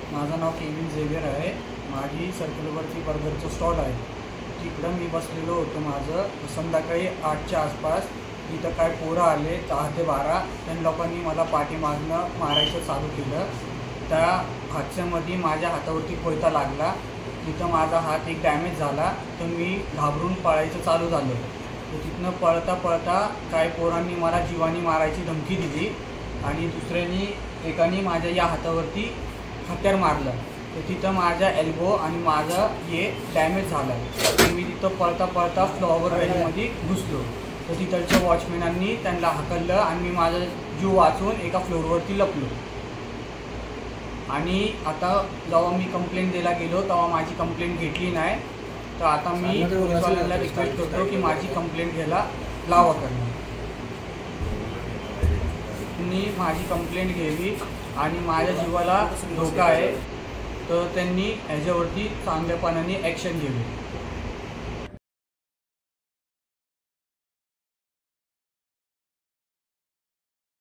माझं नाव Kevin Xavier आहे। माझी सर्कलवरती बर्गरचं स्टॉल आहे। तिकडं मी बसलेलो होतो। माझं संध्याकाळी 8च्या आसपास इथं काय पोरं आले 10 ते 12। त्या लोकांनी मला पाठीमागनं मारायचं चालू केलं। त्या हादस्यामध्ये माझ्या हातावरती कोयता लागला। तिथं माझा हात एक डॅमेज झाला। तर मी घाबरून पळायचं चालू झालं। तर तिथनं पळता पळता काय पोरांनी मला जीवानी मारायची धमकी दिली आणि एकाने माझ्या या हातावरती हत्यार मारलं। तर तिथं माझा एल्बो आणि माझं हे डॅमेज झालं। तर मी तिथं पळता पळता फ्लॉवर व्हॅलीमध्ये घुसलो। तर तिथलच्या वॉचमॅनांनी त्यांना हाकललं आणि मी माझा जीव वाचवून एका फ्लोअरवरती लपलो। आणि आता जेव्हा मी कंप्लेंट द्यायला गेलो तेव्हा माझी कंप्लेंट घेतली नाही। तर आता मी पोलिसवाल्यांना रिक्वेस्ट करतो की माझी कंप्लेंट घ्यायला लावा करणं। त्यांनी माझी कंप्लेंट घ्यावी आणि माझ्या जीवाला धोका आहे तर त्यांनी ह्याच्यावरती चांगल्यापणाने ॲक्शन घ्यावी।